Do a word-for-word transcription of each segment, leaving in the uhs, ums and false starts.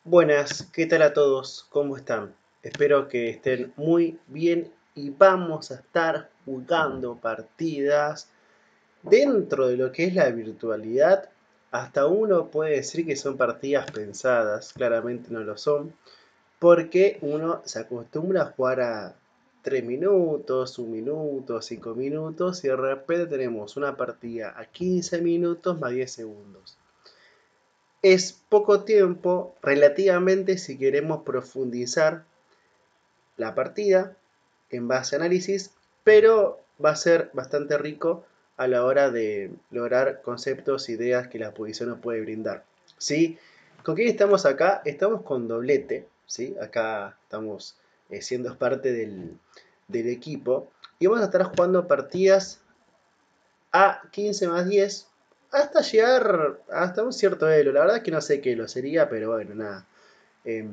Buenas, ¿qué tal a todos? ¿Cómo están? Espero que estén muy bien y vamos a estar jugando partidas dentro de lo que es la virtualidad. Hasta uno puede decir que son partidas pensadas, claramente no lo son, porque uno se acostumbra a jugar a tres minutos, un minuto, cinco minutos y de repente tenemos una partida a quince minutos más diez segundos. Es poco tiempo relativamente si queremos profundizar la partida en base a análisis, pero va a ser bastante rico a la hora de lograr conceptos, ideas que la posición nos puede brindar. ¿Sí? ¿Con quién estamos acá? Estamos con Doblete, ¿sí? Acá estamos eh, siendo parte del, del equipo y vamos a estar jugando partidas a quince más diez hasta llegar hasta un cierto elo. La verdad es que no sé qué lo sería, pero bueno, nada. Eh,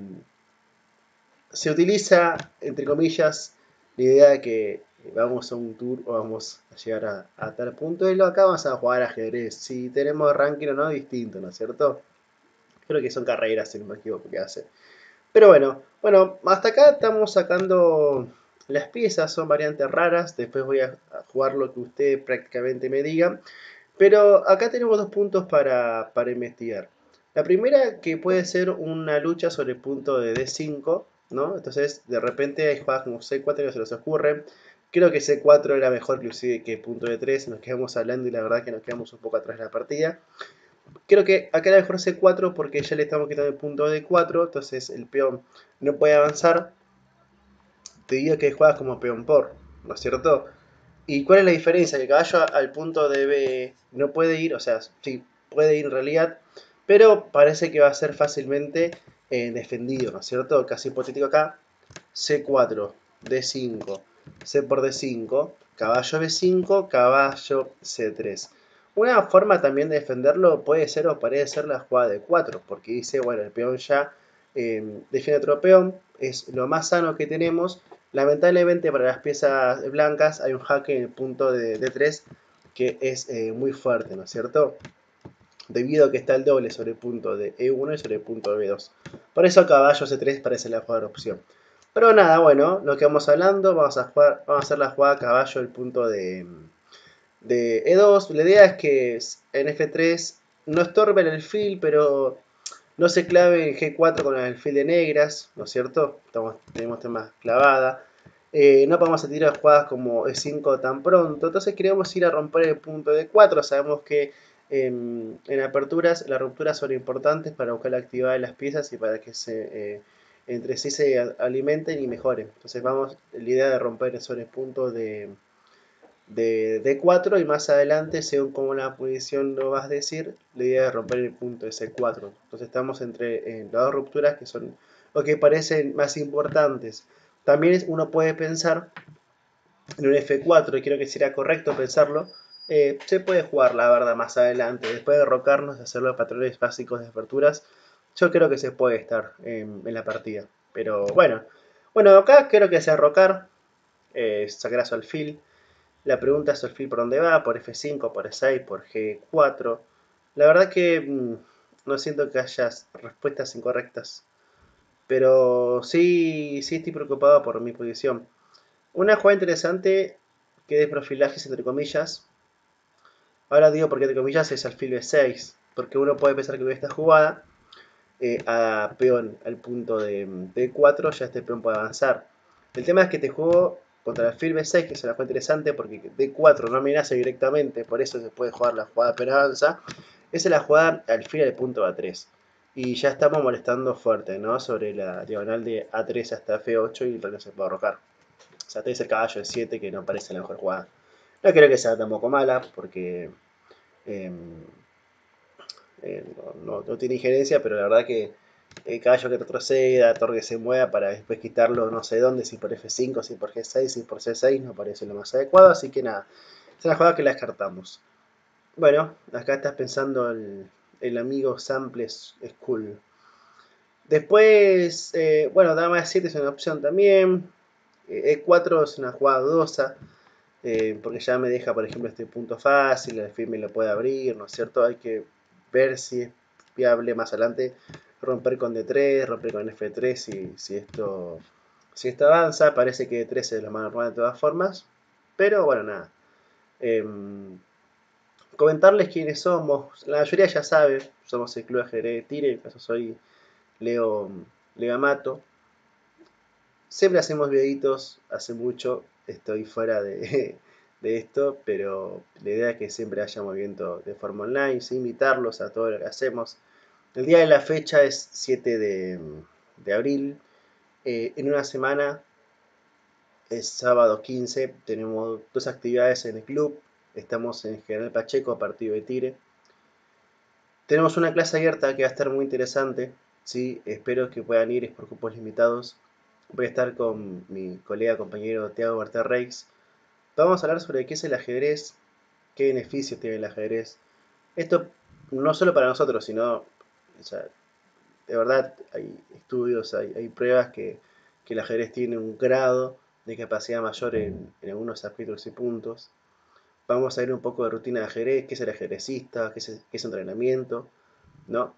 se utiliza, entre comillas, la idea de que vamos a un tour o vamos a llegar a, a tal punto. Y lo acá vamos a jugar ajedrez. Si tenemos ranking o no, distinto, ¿no es cierto? Creo que son carreras, si no me equivoco, que hace. Pero bueno, bueno, hasta acá estamos sacando las piezas, son variantes raras. Después voy a jugar lo que usted prácticamente me diga. Pero acá tenemos dos puntos para, para investigar. La primera que puede ser una lucha sobre el punto de D cinco, ¿no? Entonces de repente hay jugadas como C cuatro que se les ocurre. Creo que C cuatro era mejor inclusive que punto D tres, nos quedamos hablando y la verdad que nos quedamos un poco atrás de la partida. Creo que acá era mejor C cuatro porque ya le estamos quitando el punto D cuatro, entonces el peón no puede avanzar. Te digo que hay jugadas como peón por, ¿no es cierto? ¿Y cuál es la diferencia? Que el caballo al punto de B no puede ir, o sea, sí, puede ir en realidad, pero parece que va a ser fácilmente eh, defendido, ¿no es cierto? Casi hipotético acá, C cuatro, D cinco, C por D cinco, caballo B cinco, caballo C tres. Una forma también de defenderlo puede ser o parece ser la jugada de cuatro, porque dice, bueno, el peón ya eh, defiende otro peón, es lo más sano que tenemos. Lamentablemente para las piezas blancas hay un jaque en el punto de D tres que es eh, muy fuerte, ¿no es cierto? Debido a que está el doble sobre el punto de E uno y sobre el punto de B dos. Por eso caballo C tres parece la jugada de opción. Pero nada, bueno, lo que vamos hablando, vamos a, jugar, vamos a hacer la jugada caballo el punto de, de E dos. La idea es que en F tres no estorbe el alfil, pero no se clave en G cuatro con el alfil de negras, ¿no es cierto? Estamos, tenemos temas clavada. Eh, no vamos a tirar jugadas como E cinco tan pronto, entonces queremos ir a romper el punto de cuatro. Sabemos que en, en aperturas las rupturas son importantes para buscar la actividad de las piezas y para que se, eh, entre sí se alimenten y mejoren. Entonces vamos, la idea de romper sobre el punto de, de D cuatro y más adelante, según como la posición lo vas a decir, la idea es romper el punto de C cuatro. Entonces estamos entre eh, las dos rupturas que son lo que parecen más importantes. También uno puede pensar en un F cuatro, y creo que sería correcto pensarlo. Eh, se puede jugar, la verdad, más adelante. Después de derrocarnos, de hacer los patrones básicos de aperturas, yo creo que se puede estar en, en la partida. Pero bueno, bueno, acá creo que es derrocar, eh, sacar a su alfil. La pregunta es alfil por dónde va, por F cinco, por E seis, por G cuatro. La verdad que mmm, no siento que haya respuestas incorrectas. Pero sí, sí estoy preocupado por mi posición. Una jugada interesante que de profilajes entre comillas. Ahora digo porque entre comillas es alfil B seis. Porque uno puede pensar que con esta jugada eh, a peón al punto de D cuatro ya este peón puede avanzar. El tema es que te juego contra el alfil B seis, que es una jugada interesante porque D cuatro no amenaza directamente, por eso se puede jugar la jugada pero avanza. Esa es la jugada alfil al punto A tres. Y ya estamos molestando fuerte, ¿no? Sobre la diagonal de A tres hasta F ocho y el no se puede arrojar. O sea, tenés el caballo de siete que no parece la mejor jugada. No creo que sea tampoco mala porque eh, eh, no, no, no tiene injerencia, pero la verdad que el caballo que retroceda, torre que se mueva para después quitarlo no sé dónde, si por F cinco, si por G seis, si por C seis, no parece lo más adecuado, así que nada, es una jugada que la descartamos. Bueno, acá estás pensando el, el amigo Samples School. Después, eh, bueno, dama de siete es una opción también. E cuatro es una jugada dudosa, eh, porque ya me deja, por ejemplo, este punto fácil, el alfil me lo puede abrir, ¿no es cierto? Hay que ver si es viable más adelante romper con D tres, romper con F tres si, si, esto, si esto avanza. Parece que D tres es lo más normal de todas formas. Pero bueno, nada. Eh, comentarles quiénes somos. La mayoría ya sabe. Somos el Club de Ajedrez de Tire. Yo soy Leo, Leo Amato. Siempre hacemos videitos. Hace mucho estoy fuera de, de esto. Pero la idea es que siempre haya movimiento de forma online. ¿Sí? Invitarlos a todo lo que hacemos. El día de la fecha es siete de, de abril. Eh, en una semana es sábado quince. Tenemos dos actividades en el club. Estamos en General Pacheco, partido de Tire. Tenemos una clase abierta que va a estar muy interesante. ¿Sí? Espero que puedan ir, es por cupos limitados. Voy a estar con mi colega, compañero Thiago Berter Reix. Vamos a hablar sobre qué es el ajedrez, qué beneficios tiene el ajedrez. Esto no solo para nosotros, sino, o sea, de verdad hay estudios, hay, hay pruebas que, que el ajedrez tiene un grado de capacidad mayor en, en algunos aspectos y puntos. Vamos a ver un poco de rutina de ajedrez, qué es el ajedrecista, qué es, qué es entrenamiento, ¿no?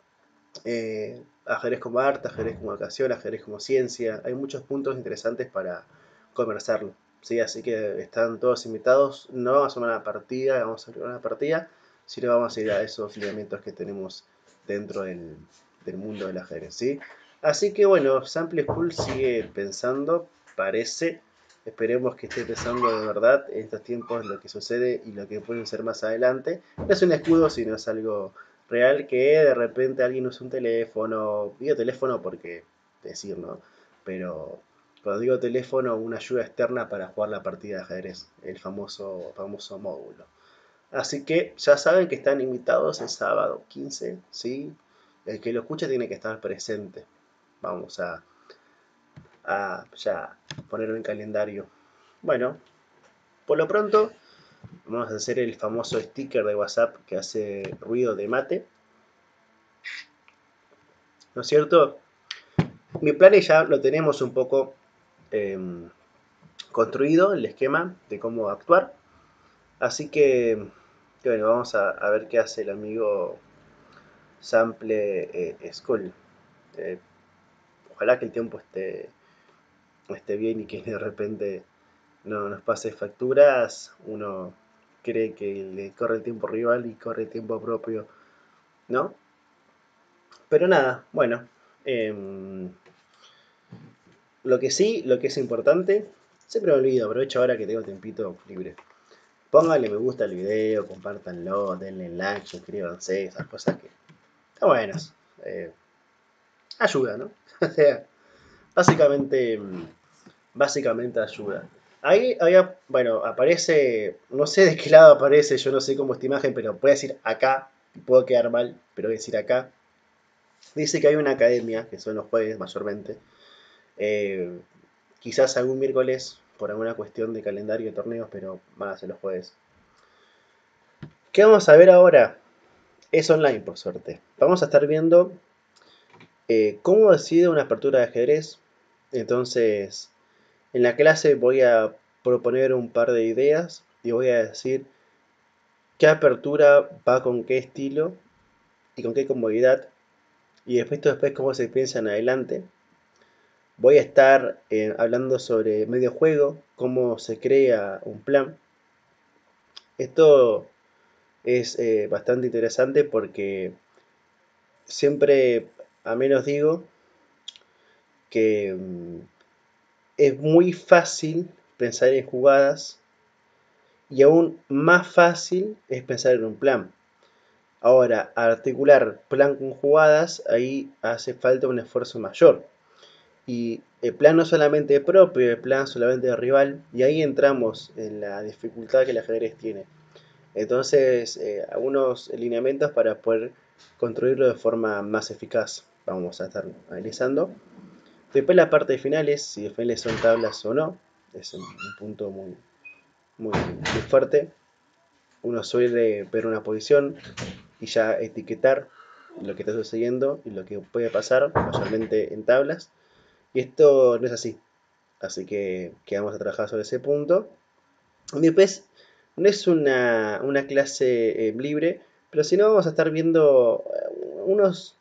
Eh, ajedrez como arte, ajedrez como educación, ajedrez como ciencia. Hay muchos puntos interesantes para conversarlo, ¿sí? Así que están todos invitados. No vamos a una partida, vamos a hacer una partida, sino vamos a ir a esos lineamientos que tenemos dentro del, del mundo del ajedrez, ¿sí? Así que bueno, Sample School sigue pensando, parece. Esperemos que esté pensando de verdad en estos tiempos lo que sucede y lo que puede ser más adelante. No es un escudo, sino es algo real que de repente alguien usa un teléfono, digo teléfono porque decir, ¿no? Pero cuando digo teléfono, una ayuda externa para jugar la partida de ajedrez, el famoso, famoso módulo. Así que ya saben que están invitados el sábado quince, ¿sí? El que lo escuche tiene que estar presente. Vamos a, a ya ponerlo en calendario. Bueno, por lo pronto vamos a hacer el famoso sticker de WhatsApp que hace ruido de mate. ¿No es cierto? Mi plan ya lo tenemos un poco eh, construido, el esquema de cómo actuar. Así que, que bueno, vamos a, a, ver qué hace el amigo Sample eh, School. Eh, ojalá que el tiempo esté, esté bien y que de repente no nos pase facturas. Uno cree que le corre el tiempo rival y corre el tiempo propio, ¿no? Pero nada, bueno. Eh, lo que sí, lo que es importante, siempre me olvido, aprovecho ahora que tengo tiempito libre. Pónganle me gusta al video, compártanlo, denle like, suscríbanse, esas cosas que están buenas. Eh, ayuda, ¿no? O sea, básicamente, básicamente ayuda. Ahí, ahí, bueno, aparece, no sé de qué lado aparece, yo no sé cómo esta imagen, pero puedo decir acá, puedo quedar mal, pero voy a decir acá. Dice que hay una academia, que son los jueves mayormente. Eh, quizás algún miércoles, por alguna cuestión de calendario de torneos, pero van a ser los jueves. ¿Qué vamos a ver ahora? Es online, por suerte. Vamos a estar viendo eh, cómo decide una apertura de ajedrez. Entonces, en la clase voy a proponer un par de ideas y voy a decir qué apertura va con qué estilo y con qué comodidad. Y después, después cómo se piensa en adelante. Voy a estar eh, hablando sobre medio juego, cómo se crea un plan. Esto es eh, bastante interesante porque siempre, a menos digo, que mm, es muy fácil pensar en jugadas y aún más fácil es pensar en un plan. Ahora, articular plan con jugadas, ahí hace falta un esfuerzo mayor. Y el plan no solamente propio, el plan solamente de rival, y ahí entramos en la dificultad que el ajedrez tiene. Entonces, eh, algunos lineamientos para poder construirlo de forma más eficaz. Vamos a estar analizando. Después la parte de finales, si de finales son tablas o no, es un, un punto muy, muy, muy fuerte. Uno suele ver una posición y ya etiquetar lo que está sucediendo y lo que puede pasar, mayormente en tablas. Y esto no es así. Así que, que vamos a trabajar sobre ese punto. Después, no es una, una clase eh, libre, pero si no vamos a estar viendo unos,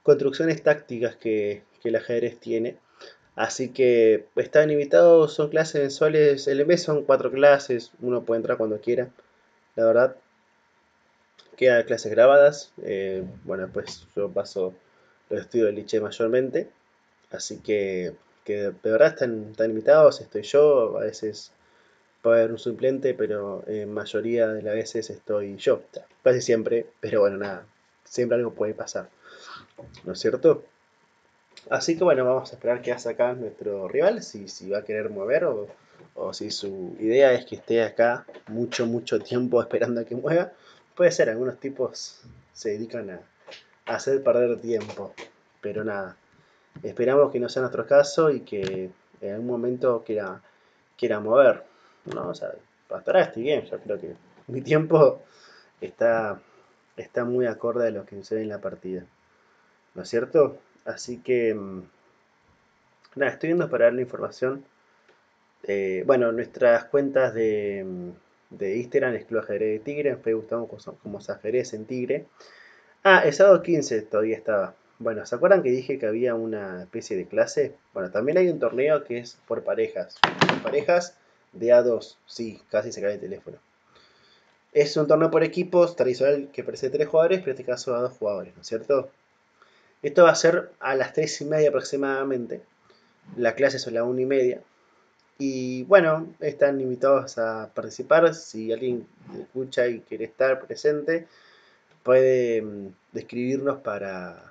construcciones tácticas que, que el ajedrez tiene. Así que están invitados, son clases mensuales, el mes son cuatro clases, uno puede entrar cuando quiera, la verdad. Quedan clases grabadas, eh, bueno, pues yo paso los estudios del liche mayormente, así que, que de verdad están, están invitados, estoy yo, a veces puede haber un suplente, pero en mayoría de las veces estoy yo, o sea, casi siempre, pero bueno, nada, siempre algo puede pasar, ¿no es cierto? Así que bueno, vamos a esperar qué hace acá nuestro rival, si, si va a querer mover o, o si su idea es que esté acá mucho, mucho tiempo esperando a que mueva. Puede ser, algunos tipos se dedican a, a hacer perder tiempo, pero nada, esperamos que no sea nuestro caso y que en algún momento quiera, quiera mover, ¿no? O sea, hasta ahora estoy bien, yo creo que mi tiempo está, está muy acorde a lo que sucede en la partida, ¿no es cierto? Así que... nada, estoy viendo para dar la información. Eh, bueno, nuestras cuentas de, de Instagram es Club Ajedrez de Tigre. En Facebook estamos como, como Ajedrez en Tigre. Ah, el sábado quince todavía estaba. Bueno, ¿se acuerdan que dije que había una especie de clase? Bueno, también hay un torneo que es por parejas. Por parejas de A dos. Sí, casi se cae el teléfono. Es un torneo por equipos tradicional que parece tres jugadores, pero en este caso a dos jugadores, ¿no es cierto? Esto va a ser a las tres y media aproximadamente. La clase es a la una y media. Y bueno, están invitados a participar. Si alguien escucha y quiere estar presente, puede mm, describirnos para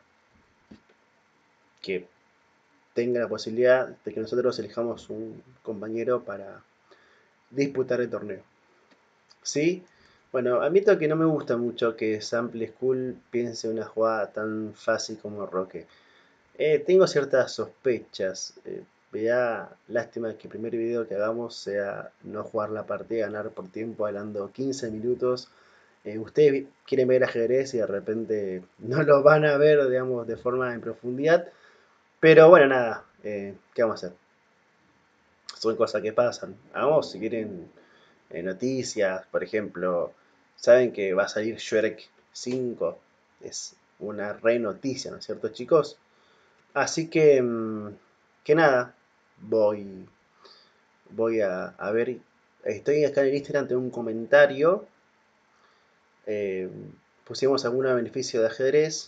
que tenga la posibilidad de que nosotros elijamos un compañero para disputar el torneo. ¿Sí? Bueno, admito que no me gusta mucho que Sample School piense una jugada tan fácil como Roque. Eh, tengo ciertas sospechas. Eh, me da lástima que el primer video que hagamos sea no jugar la partida, ganar por tiempo, hablando quince minutos. Eh, ustedes quieren ver ajedrez y de repente no lo van a ver, digamos, de forma en profundidad. Pero bueno, nada, eh, ¿qué vamos a hacer? Son cosas que pasan. Vamos, si quieren eh, noticias, por ejemplo, saben que va a salir Shrek cinco. Es una re noticia, ¿no es cierto, chicos? Así que, mm, que nada, voy, voy a, a ver, estoy acá en el Instagram, tengo un comentario, eh, pusimos algún beneficio de ajedrez,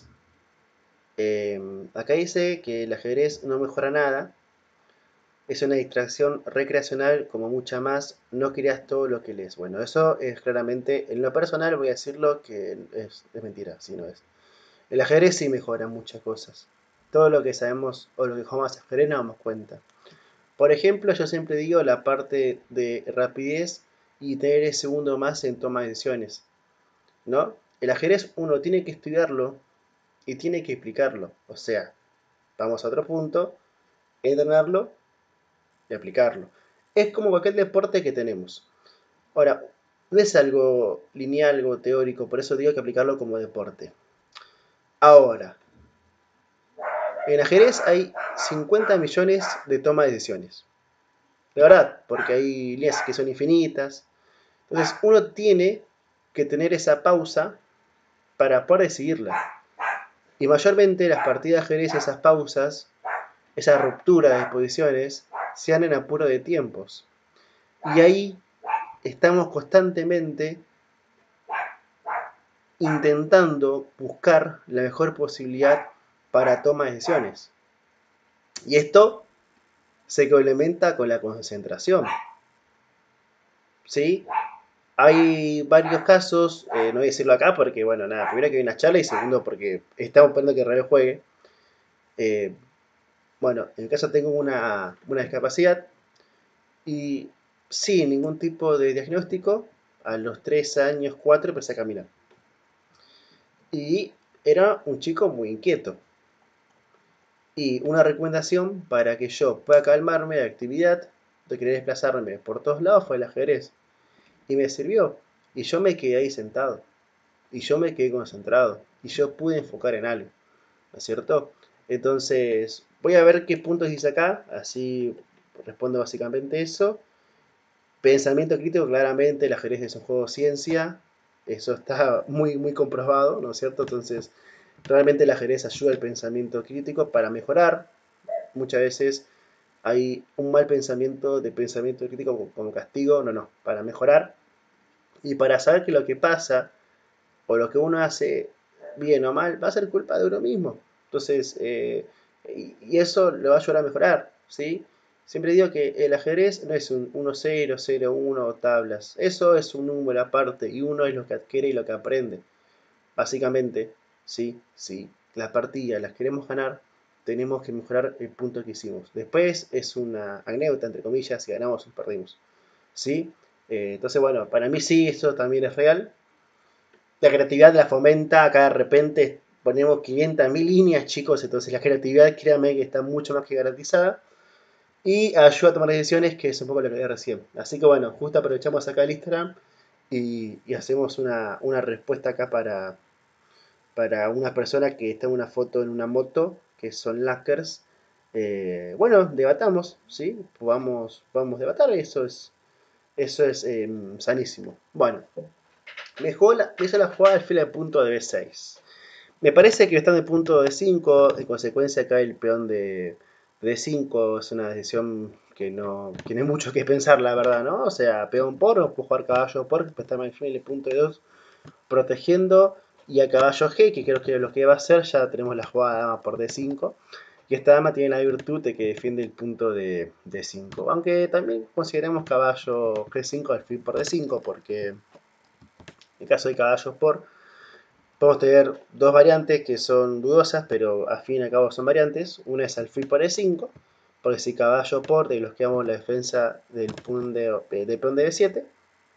eh, acá dice que el ajedrez no mejora nada, es una distracción recreacional como mucha más, no creas todo lo que lees. Bueno, eso es claramente, en lo personal voy a decirlo que es, es mentira, si no es. El ajedrez sí mejora muchas cosas. Todo lo que sabemos o lo que jugamos ajedrez nos damos cuenta. Por ejemplo, yo siempre digo la parte de rapidez y tener el segundo más en toma de decisiones, ¿no? El ajedrez uno tiene que estudiarlo y tiene que explicarlo. O sea, vamos a otro punto, entrenarlo y aplicarlo. Es como cualquier deporte que tenemos. Ahora, no es algo lineal, algo teórico, por eso digo que aplicarlo como deporte. Ahora, en ajedrez hay cincuenta millones de toma de decisiones. De verdad, porque hay líneas que son infinitas. Entonces uno tiene que tener esa pausa para poder decidirla. Y mayormente las partidas de ajedrez, esas pausas, esa ruptura de posiciones, se dan en apuro de tiempos. Y ahí estamos constantemente intentando buscar la mejor posibilidad para toma de decisiones. Y esto se complementa con la concentración. ¿Sí? Hay varios casos, eh, no voy a decirlo acá porque, bueno, nada, primero que hay una charla y segundo porque estamos esperando que el Real juegue. Eh, bueno, en el caso tengo una, una discapacidad y sin ningún tipo de diagnóstico, a los tres años, cuatro, empecé a caminar. Y era un chico muy inquieto. Y una recomendación para que yo pueda calmarme de actividad, de querer desplazarme por todos lados, fue el ajedrez. Y me sirvió. Y yo me quedé ahí sentado. Y yo me quedé concentrado. Y yo pude enfocar en algo. ¿No es cierto? Entonces, voy a ver qué puntos dice acá. Así respondo básicamente eso. Pensamiento crítico, claramente el ajedrez es un juego de ciencia. Eso está muy, muy comprobado, ¿no es cierto? Entonces, Realmente el ajedrez ayuda al pensamiento crítico para mejorar. Muchas veces hay un mal pensamiento de pensamiento crítico como castigo, no, no, para mejorar y para saber que lo que pasa o lo que uno hace bien o mal va a ser culpa de uno mismo. Entonces, eh, y, y eso lo va a ayudar a mejorar, ¿sí? Siempre digo que el ajedrez no es un uno cero, cero uno o tablas. Eso es un número aparte y uno es lo que adquiere y lo que aprende. Básicamente, sí, sí, las partidas las queremos ganar, tenemos que mejorar el punto que hicimos. Después es una anécdota, entre comillas, si ganamos o perdimos. ¿Sí? Eh, entonces, bueno, para mí sí, eso también es real. La creatividad la fomenta, acá de repente ponemos quinientas mil líneas, chicos, entonces la creatividad, créanme que está mucho más que garantizada. Y ayuda a tomar decisiones, que es un poco lo que dije recién. Así que bueno, justo aprovechamos acá el Instagram y, y hacemos una, una respuesta acá para, para una persona que está en una foto en una moto, que son lackers. Eh, bueno, debatamos, ¿sí? Vamos, vamos a debatir, eso es, eso es eh, sanísimo. Bueno, me, la, me hizo la jugada al fila de punto de B seis. Me parece que está en el punto de cinco, en consecuencia acá el peón de D cinco es una decisión que no tiene mucho que pensar, la verdad, ¿no? O sea, peón por, no puedo jugar caballo por, después está en el punto de dos protegiendo, y a caballo G, que creo que es lo que va a hacer, ya tenemos la jugada dama por D cinco, y esta dama tiene la virtud de que defiende el punto de D cinco, aunque también consideremos caballo G cinco alfil por D cinco, porque en el caso de caballo por, podemos tener dos variantes que son dudosas, pero al fin y al cabo son variantes. Una es alfil por E cinco, porque si caballo por, desbloqueamos la defensa del peón de, de, peón de B siete.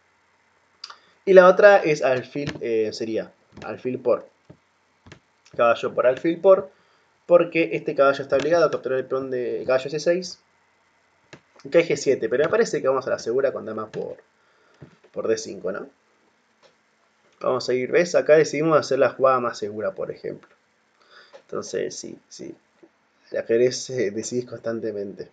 Y la otra es alfil, eh, sería alfil por caballo por alfil por, porque este caballo está obligado a capturar el peón de caballo C seis, que hay G siete, pero me parece que vamos a la segura con dama por, por D cinco, ¿no? Vamos a ir, ¿ves? Acá decidimos hacer la jugada más segura, por ejemplo. Entonces, sí, sí. El ajedrez eh, decidís constantemente.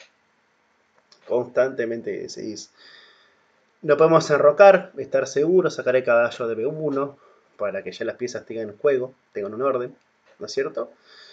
Constantemente decidís. No podemos enrocar, estar seguros, sacar el caballo de B uno para que ya las piezas tengan juego, tengan un orden, ¿no es cierto?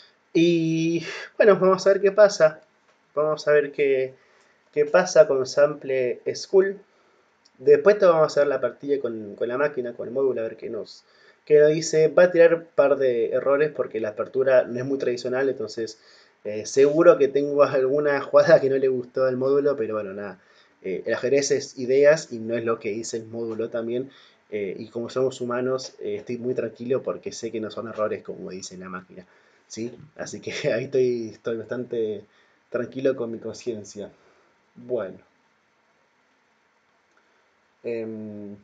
Y bueno, vamos a ver qué pasa. Vamos a ver qué, qué pasa con Sample School. Después te vamos a ver la partida con, con la máquina, con el módulo, a ver qué nos, qué nos dice. Va a tirar un par de errores porque la apertura no es muy tradicional, entonces eh, seguro que tengo alguna jugada que no le gustó al módulo, pero bueno, nada. Eh, el ajedrez es ideas y no es lo que dice el módulo también. Eh, y como somos humanos, eh, estoy muy tranquilo porque sé que no son errores como dice la máquina. ¿Sí? Así que ahí estoy, estoy bastante tranquilo con mi conciencia. Bueno. Eh,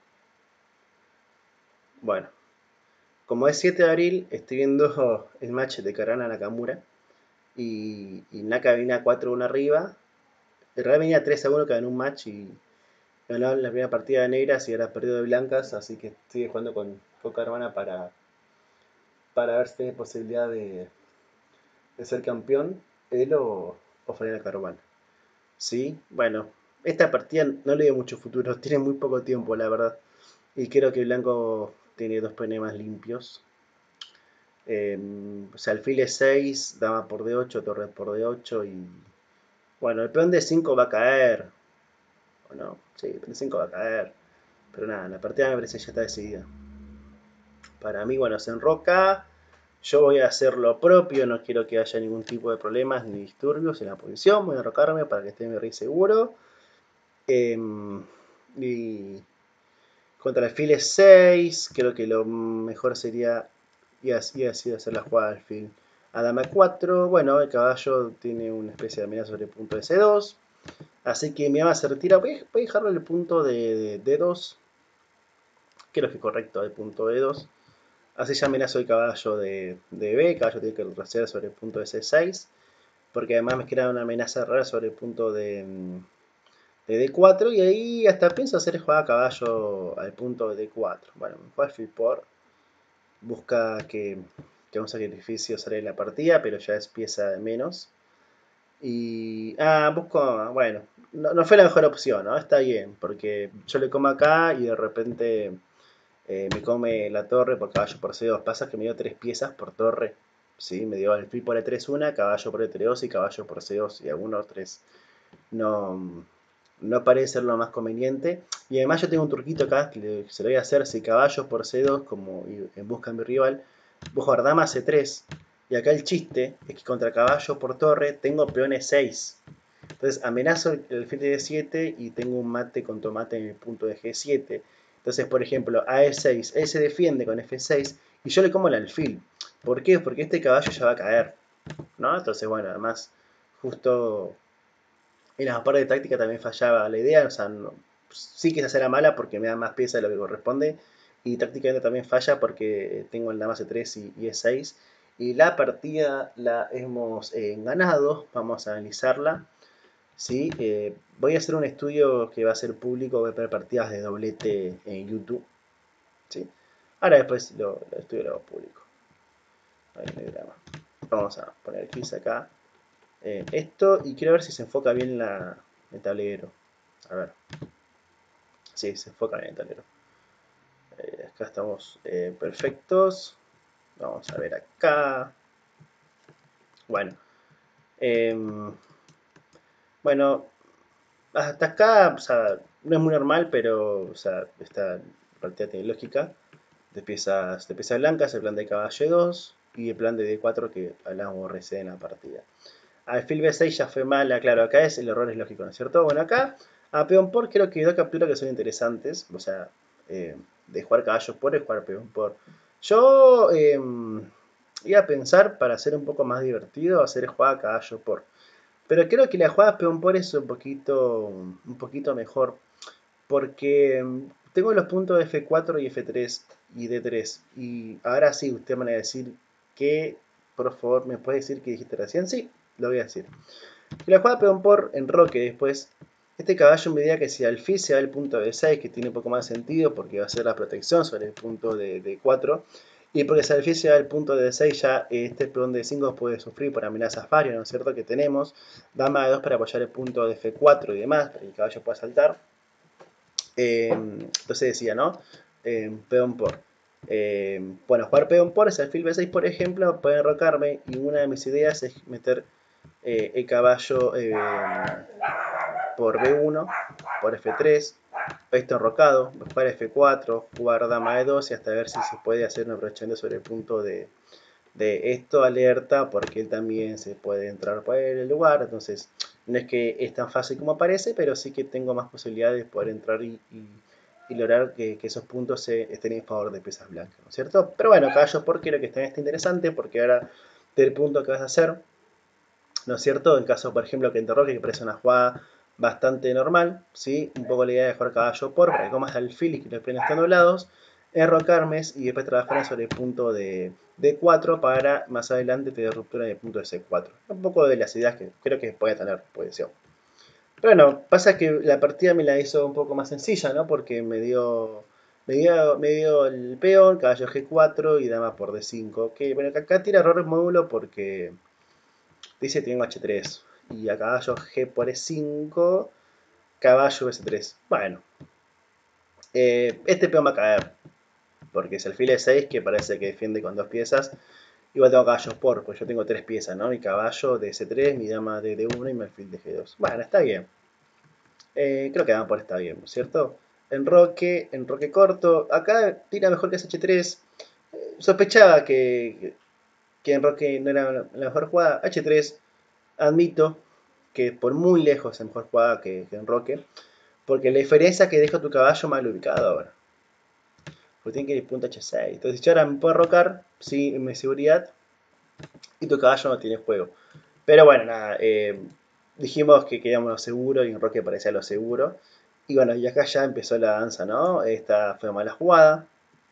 bueno. Como es siete de abril, estoy viendo el match de Karana Nakamura. Y, y Naka venía cuatro uno arriba. En realidad venía tres a uno que ganó un match y ganó la primera partida de negras y ahora perdió de blancas. Así que estoy jugando con Coca Hermana para, para ver si tiene posibilidad de, de ser campeón. Él o, o Fabiana Caruana. Sí, bueno, esta partida no le dio mucho futuro. Tiene muy poco tiempo, la verdad. Y creo que Blanco tiene dos peones más limpios. Eh, o sea, alfil E seis, dama por D ocho, torre por D ocho y... Bueno, el peón D cinco va a caer. ¿O no? Sí, el peón D cinco va a caer. Pero nada, la partida me parece que ya está decidida. Para mí, bueno, se enroca. Yo voy a hacer lo propio, no quiero que haya ningún tipo de problemas ni disturbios en la posición. Voy a enrocarme para que esté mi rey seguro. Eh, y contra el alfil E seis, creo que lo mejor sería y así ha sido hacer la jugada de alfil a dama cuatro. Bueno, el caballo tiene una especie de amenaza sobre el punto de C dos. Así que mi dama se retira. Voy a dejarlo en el punto de, de D dos. Creo que es correcto, el punto de D dos. Así ya amenazo el caballo de, de B. El caballo tiene que retroceder sobre el punto de C seis. Porque además me queda una amenaza rara sobre el punto de, de D cuatro. Y ahí hasta pienso hacer jugada a caballo al punto de D cuatro. Bueno, juega alfil por. Busca que, que un sacrificio sale de la partida, pero ya es pieza de menos. Y. Ah, busco. Bueno, no, no fue la mejor opción, ¿no? Está bien, porque yo le como acá y de repente eh, me come la torre por caballo por C dos. Pasa que me dio tres piezas por torre. ¿Sí? Me dio alfil por E tres una, caballo por E tres dos y caballo por C dos. Y algunos tres no, no parece ser lo más conveniente. Y además yo tengo un truquito acá que, le, que se lo voy a hacer. Si caballo por C dos, como en busca de mi rival, voy a jugar dama C tres. Y acá el chiste es que contra caballo por torre tengo peón E seis. Entonces amenazo el alfil de D siete y tengo un mate con tomate en el punto de G siete. Entonces, por ejemplo, a E seis, él se defiende con F seis y yo le como el alfil. ¿Por qué? Porque este caballo ya va a caer, ¿no? Entonces, bueno, además, justo en la parte de táctica también fallaba la idea. O sea, no, sí que esa era mala porque me da más piezas de lo que corresponde. Y tácticamente también falla porque tengo el dama C tres y, y E seis. Y la partida la hemos eh, ganado. Vamos a analizarla. ¿Sí? Eh, voy a hacer un estudio que va a ser público, voy a poner partidas de doblete en YouTube. ¿Sí? Ahora después lo, lo estudio lo hago público. Ahí en el diagrama. Vamos a poner clic acá. Eh, esto, y quiero ver si se enfoca bien la, el tablero. A ver. Sí, se enfoca bien el tablero. Eh, acá estamos eh, perfectos. Vamos a ver acá. Bueno. Eh, bueno, hasta acá, o sea, no es muy normal, pero, o sea, esta partida tiene lógica. De piezas, de piezas blancas, el plan de caballo dos y el plan de D cuatro que hablamos recién en la partida. Alfil B seis ya fue mala, claro, acá es el error es lógico, ¿no es cierto? Bueno, acá a peón por creo que hay dos capturas que son interesantes, o sea, eh, de jugar caballo por y jugar peón por. Yo eh, iba a pensar, para hacer un poco más divertido, hacer jugada caballo por. Pero creo que la jugada peón por es un poquito, un poquito mejor. Porque tengo los puntos de F cuatro y F tres y D tres. Y ahora sí, usted me va a decir que, por favor, ¿me puede decir qué dijiste recién? Sí, lo voy a decir. Y la jugada peón por enroque después. Este caballo me diría que si alfil se va al punto de seis, que tiene un poco más sentido porque va a ser la protección sobre el punto de, de cuatro. Y porque si alfil se va al punto de seis, ya este peón de cinco puede sufrir por amenazas varias, ¿no es cierto? Que tenemos. Dama de dos para apoyar el punto de F cuatro y demás, para que el caballo pueda saltar. Eh, entonces decía, ¿no? Eh, peón por. Eh, bueno, jugar peón por es alfil B seis, por ejemplo, puede enrocarme. Y una de mis ideas es meter eh, el caballo eh, por B uno, por F tres. Esto enrocado, jugar F cuatro, jugar dama E dos y hasta ver si se puede hacer un aprovechamiento sobre el punto de, de esto. Alerta, porque él también se puede entrar por el lugar. Entonces, no es que es tan fácil como parece, pero sí que tengo más posibilidades de poder entrar y, y, y lograr que, que, esos puntos se, estén en favor de piezas blancas, ¿no es cierto? Pero bueno, caballo por quiero que también esté interesante, porque ahora del punto que vas a hacer, ¿no es cierto? En caso, por ejemplo, que enterroque, que parece una jugada bastante normal, ¿sí? Un poco la idea de jugar caballo por, para que comas alfil y que los peones estén doblados, enrocarme y después trabajar sobre el punto de D cuatro para más adelante tener ruptura en el punto de C cuatro. Un poco de las ideas que creo que puede tener posición. Pero bueno, pasa que la partida me la hizo un poco más sencilla, ¿no? Porque me dio, me dio, me dio el peón, caballo G cuatro y dama por D cinco. Que bueno, acá tira error el módulo porque dice tengo H tres. Y a caballo G por E cinco, caballo S tres. Bueno, eh, este peón va a caer. Porque es alfil E seis que parece que defiende con dos piezas. Igual tengo caballos por, pues yo tengo tres piezas, ¿no? Mi caballo de C tres, mi dama de D uno y mi alfil de G dos. Bueno, está bien. Eh, creo que dama por está bien, ¿cierto? Enroque, enroque corto. Acá tira mejor que es H tres. Eh, sospechaba que, que enroque no era la mejor jugada. H tres, admito que por muy lejos es mejor jugada que, que enroque. Porque la diferencia es que deja tu caballo mal ubicado ahora. Porque tiene que ir punto H seis. Entonces, yo ahora me puedo enrocar sin mi seguridad. Y tu caballo no tiene juego. Pero bueno, nada. Eh, dijimos que queríamos lo seguro y enroque parecía lo seguro. Y bueno, y acá ya empezó la danza, ¿no? Esta fue mala jugada.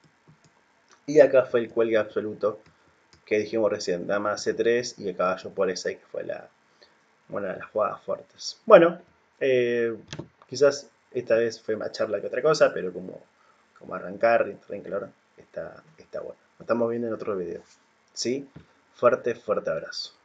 Y acá fue el cuelgue absoluto que dijimos recién. Dama C tres y el caballo por E seis, que fue la, una de las jugadas fuertes. Bueno, eh, quizás esta vez fue más charla que otra cosa, pero como, como arrancar y entrar en calor, está, está bueno. Nos estamos viendo en otro video. ¿Sí? Fuerte, fuerte abrazo.